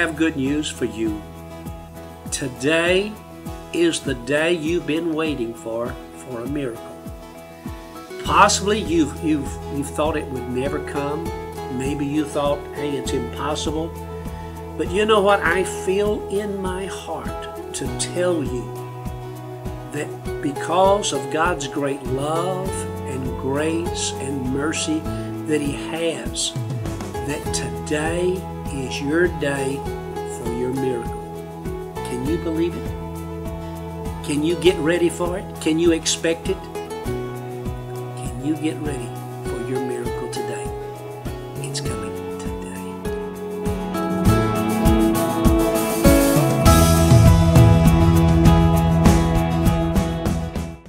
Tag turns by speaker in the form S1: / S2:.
S1: have good news for you. Today is the day you've been waiting for a miracle. Possibly you've thought it would never come. Maybe you thought, hey, it's impossible. But you know what? I feel in my heart to tell you that because of God's great love and grace and mercy that He has, that today is your day for your miracle. Can you believe it? Can you get ready for it? Can you expect it? Can you get ready?